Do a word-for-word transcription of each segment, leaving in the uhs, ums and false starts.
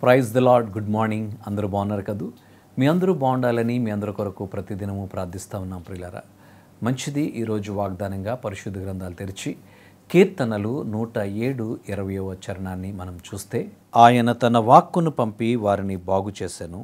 Praise the lord. Good morning. అందరూ బాగున్నారు కదూ? మీ అందరూ బాగుండాలని మీ అందరి కొరకు ప్రతిదినము ప్రార్థిస్తూ ఉన్నాం ప్రియులారా. మంచిది. ఈరోజు వాగ్దానంగా పరిశుద్ధ గ్రంథాలు తెరిచి కీర్తనలు నూట ఏడు ఇరవయవ చరణాన్ని మనం చూస్తే, ఆయన తన వాక్కును పంపి వారిని బాగు చేసెను,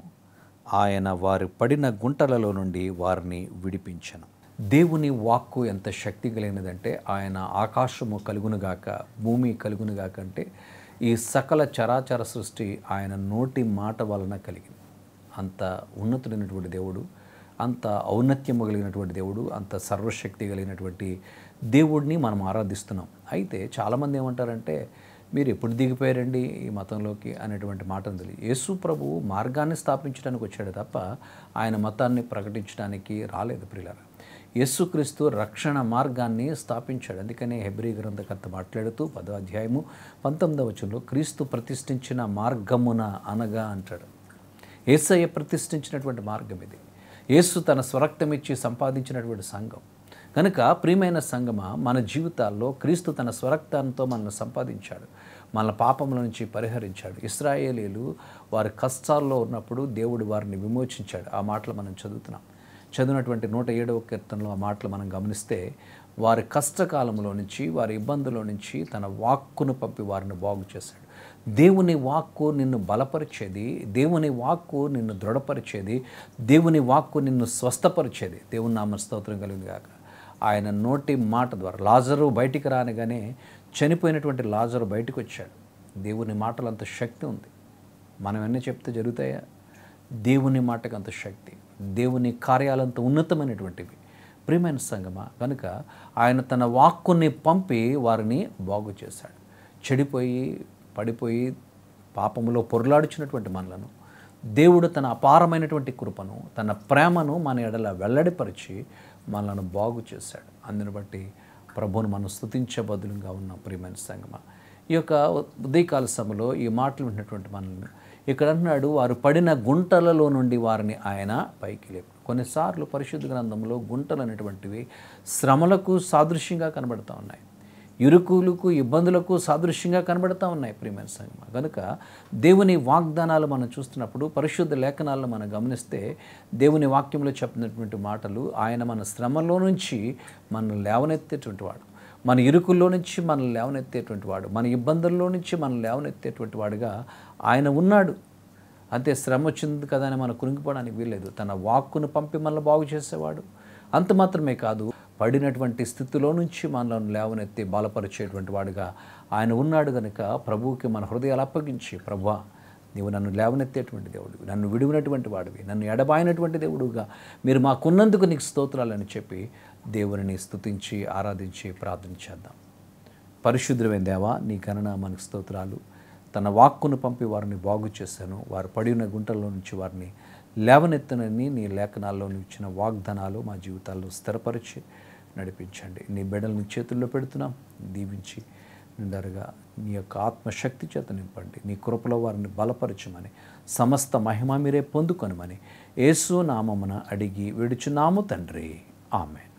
ఆయన వారి పడిన గుంటలలో నుండి వారిని విడిపించెను. దేవుని వాక్కు ఎంత శక్తి కలిగినదంటే, ఆయన ఆకాశము కలుగునుగాక భూమి కలుగునుగాక అంటే ఈ సకల చరాచర సృష్టి ఆయన నోటి మాట వలన కలిగింది. అంత ఉన్నతుడైనటువంటి దేవుడు, అంత ఔన్నత్యము కలిగినటువంటి దేవుడు, అంత సర్వశక్తి కలిగినటువంటి దేవుడిని మనం ఆరాధిస్తున్నాం. అయితే చాలామంది ఏమంటారంటే, మీరు ఎప్పుడు దిగిపోయారండి ఈ మతంలోకి అనేటువంటి మాటను తెలియదు. యేసు ప్రభువు మార్గాన్ని స్థాపించడానికి వచ్చాడు తప్ప ఆయన మతాన్ని ప్రకటించడానికి రాలేదు ప్రియులారా. యేసుక్రీస్తు రక్షణ మార్గాన్ని స్థాపించాడు. అందుకనే హెబ్రీ గ్రంథకర్త మాట్లాడుతూ పదో అధ్యాయము పంతొమ్మిదవ వచనంలో క్రీస్తు ప్రతిష్ఠించిన మార్గమున అనగా అంటాడు. యేసయ్య ప్రతిష్ఠించినటువంటి మార్గం ఇది. యేసు తన స్వరక్తం ఇచ్చి సంపాదించినటువంటి సంఘం కనుక, ప్రియమైన సంఘమ, మన జీవితాల్లో క్రీస్తు తన స్వరక్తంతో మనల్ని సంపాదించాడు, మన పాపముల నుంచి పరిహరించాడు. ఇశ్రాయేలీలు వారి కష్టాల్లో ఉన్నప్పుడు దేవుడు వారిని విమోచించాడు. ఆ మాటలు మనం చదువుతున్నాం. చదివినటువంటి నూట ఏడవ కీర్తనలో ఆ మాటలు మనం గమనిస్తే, వారి కష్టకాలంలో నుంచి, వారి ఇబ్బందుల నుంచి తన వాక్కును పంపి వారిని బాగు చేశాడు. దేవుని వాక్కు నిన్ను బలపరిచేది, దేవుని వాక్కు నిన్ను దృఢపరిచేది, దేవుని వాక్కు నిన్ను స్వస్థపరిచేది. దేవుని నామ స్తోత్రం కలిగింది కాక. ఆయన నోటి మాట ద్వారా లాజరు బయటికి రానగానే చనిపోయినటువంటి లాజరు బయటకు వచ్చాడు. దేవుని మాటలు అంత శక్తి ఉంది. మనం ఎన్ని చెప్తే జరుగుతాయా? దేవుని మాటకు అంత శక్తి, దేవుని కార్యాలంత ఉన్నతమైనటువంటివి. ప్రియమైన సంగమా, కనుక ఆయన తన వాక్కుని పంపి వారిని బాగు చేశాడు. చెడిపోయి పడిపోయి పాపములో పొరలాడుచున్నటువంటి మనలను దేవుడు తన అపారమైనటువంటి కృపను, తన ప్రేమను మన ఎడల వెల్లడిపరిచి మనలను బాగు చేశాడు. అందుని బట్టి ప్రభువును మనం స్తుతించబదులుగా ఉన్నాం. ప్రియమైన సంగమా, ఈ యొక్క ఉదయకాల సమయంలో ఈ మాటలు విన్నటువంటి మనల్ని ఇక్కడ అంటున్నాడు, వారు పడిన గుంటలలో నుండి వారిని ఆయన పైకి లేపు. కొన్నిసార్లు పరిశుద్ధ గ్రంథంలో గుంటలు అనేటువంటివి శ్రమలకు సాదృశ్యంగా కనబడుతూ ఉన్నాయి, ఇరుకులకు ఇబ్బందులకు సాదృశ్యంగా కనబడుతూ ఉన్నాయి. ప్రియమైన సంగమా, కనుక దేవుని వాగ్దానాలు మనం చూస్తున్నప్పుడు, పరిశుద్ధ లేఖనాలను మనం గమనిస్తే, దేవుని వాక్యంలో చెప్పినటువంటి మాటలు, ఆయన మన శ్రమలో నుంచి మనం లేవనెత్తేటువంటి వాడు, మన ఇరుకుల్లో నుంచి మనల్ని లేవనెత్తేటువంటి వాడు, మన ఇబ్బందుల్లో నుంచి మనం లేవనెత్తేటువంటి వాడుగా ఆయన ఉన్నాడు. అంతే, శ్రమ వచ్చింది కదా అని మనం కురింగిపోవడానికి వీల్లేదు. తన వాక్కును పంపి మనల్ని బాగు చేసేవాడు. అంత మాత్రమే కాదు, పడినటువంటి స్థితిలో నుంచి మనల్ని లేవనెత్తి బలపరిచేటువంటి వాడుగా ఆయన ఉన్నాడు. కనుక ప్రభువుకి మన హృదయాలు అప్పగించి, ప్రభువా, నీవు నన్ను లేవనెత్తేటువంటి దేవుడివి, నన్ను విడివినటువంటి వాడివి, నన్ను ఎడబాయినటువంటి దేవుడుగా మీరు మాకున్నందుకు నీకు స్తోత్రాలని చెప్పి దేవుని స్తుతించి ఆరాధించి ప్రార్థన చేద్దాం. పరిశుద్ధమైన దేవా, నీ గణనామానికి స్తోత్రాలు. తన వాక్కును పంపి వారిని బాగు చేశాను, వారు పడిన గుంటల్లో నుంచి వారిని లేవనెత్తనని నీ లేఖనాల్లో ఇచ్చిన వాగ్దానాలు మా జీవితాల్లో స్థిరపరిచి నడిపించండి. నీ బిడ్డలు నీ చేతుల్లో పెడుతున్నాం. దీవించి నిండరుగా నీ యొక్క ఆత్మశక్తి చేత నింపండి. నీ కృపలో వారిని బలపరచమని, సమస్త మహిమ మీరే పొందుకొనమని యేసు నామమున అడిగి వేడుచున్నాము తండ్రి. ఆమేన్.